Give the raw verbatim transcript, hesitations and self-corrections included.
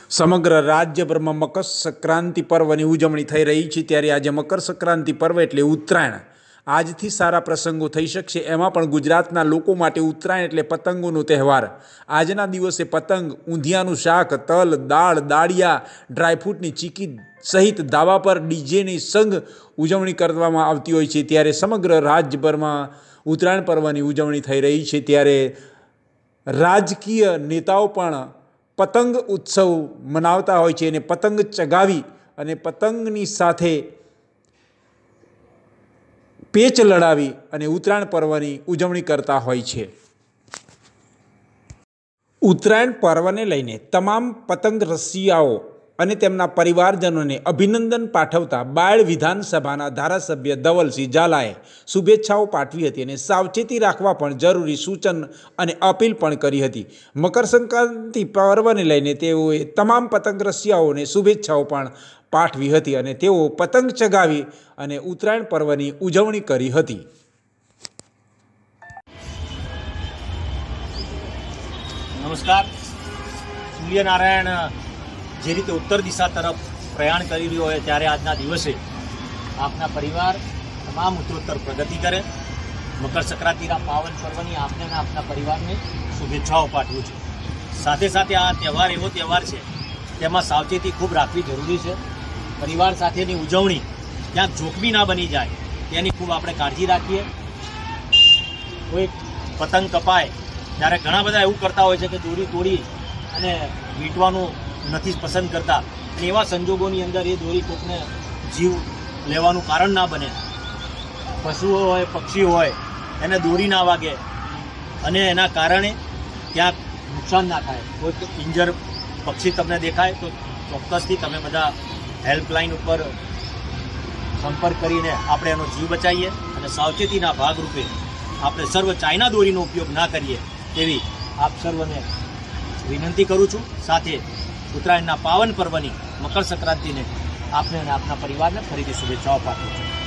સમગ્ર રાજ્યભરમાં મકર સંક્રાંતિ પર્વની ઉજવણી થઈ રહી છે। ત્યારે આજે મકર સંક્રાંતિ પર્વ એટલે ઉત્તરાયણ। આજથી સારા પ્રસંગો થઈ શકશે, એમાં પણ ગુજરાતના લોકો માટે ઉત્તરાયણ એટલે પતંગોનો તહેવાર। આજના દિવસે પતંગ, ઊંધિયાનું શાક, તલ, દાળ, દાળિયા, ડ્રાયફ્રૂટની ચીકી સહિત ધાબા પર ડીજેની સંગ ઉજવણી કરવામાં આવતી હોય છે। ત્યારે સમગ્ર રાજ્યભરમાં ઉત્તરાયણ પર્વની ઉજવણી થઈ રહી છે। ત્યારે રાજકીય નેતાઓ પણ પતંગ ઉત્સવ મનાવતા હોય છે અને પતંગ ચગાવી અને પતંગની સાથે પેચ લડાવી અને ઉત્તરાયણ પર્વની ઉજવણી કરતા હોય છે। ઉત્તરાયણ પર્વને લઈને તમામ પતંગ રસિયાઓ અને તેમના પરિવારજનોને અભિનંદન પાઠવતા બાયડ વિધાનસભાના ધારાસભ્ય ધવલસિંહ ઝાલાએ શુભેચ્છાઓ પાઠવી હતી અને સાવચેતી રાખવા પણ જરૂરી સૂચન અને અપીલ પણ કરી હતી। મકર સંક્રાંતિ પર્વને લઈને તેઓએ તમામ પતંગ રસિયાઓને શુભેચ્છાઓ પણ પાઠવી હતી અને તેઓ પતંગ ચગાવી અને ઉત્તરાયણ પર્વની ઉજવણી કરી હતી। નમસ્કાર। સૂર્યનારાયણ જે રીતે ઉત્તર દિશા તરફ પ્રયાણ કરી રહ્યો હોય ત્યારે આજના દિવસે આપના પરિવાર તમામ ઉત્તરોત્તર પ્રગતિ કરે। મકર સંક્રાંતિના પાવન પર્વની આપને અને આપના પરિવારને શુભેચ્છાઓ પાઠવું છું। સાથે સાથે આ તહેવાર એવો તહેવાર છે તેમાં સાવચેતી ખૂબ રાખવી જરૂરી છે। પરિવાર સાથેની ઉજવણી ક્યાંક જોખમી ના બની જાય તેની ખૂબ આપણે કાળજી રાખીએ। કોઈ પતંગ કપાય ત્યારે ઘણા બધા એવું કરતા હોય છે કે દોરી તોડી અને વીંટવાનું નથી પસંદ કરતા અને એવા સંજોગોની અંદર એ દોરી કોકને જીવ લેવાનું કારણ ના બને। પશુઓ હોય, પક્ષી હોય, એને દોરી ના વાગે અને એના કારણે ક્યાંક નુકસાન ના થાય। કોઈ ઇન્જર પક્ષી તમને દેખાય તો ચોક્કસથી તમે બધા હેલ્પલાઇન ઉપર સંપર્ક કરીને આપણે એનો જીવ બચાવીએ અને સાવચેતીના ભાગરૂપે આપણે સર્વ ચાઇના દોરીનો ઉપયોગ ના કરીએ તેવી આપ સર્વને વિનંતી કરું છું। સાથે ઉત્તરાયણના પાવન પર્વની મકર સંક્રાંતિને આપને અને આપના પરિવારને ફરીથી શુભેચ્છાઓ પાઠવું છું।